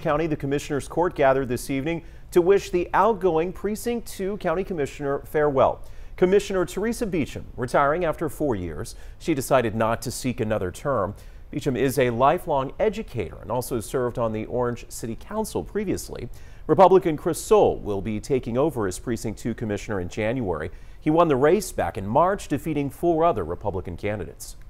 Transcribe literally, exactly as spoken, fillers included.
County, the Commissioner's Court gathered this evening to wish the outgoing Precinct two County Commissioner farewell. Commissioner Theresa Beauchamp retiring after four years. She decided not to seek another term. Beauchamp is a lifelong educator and also served on the Orange City Council previously. Republican Chris Sowell will be taking over as Precinct two Commissioner in January. He won the race back in March, defeating four other Republican candidates.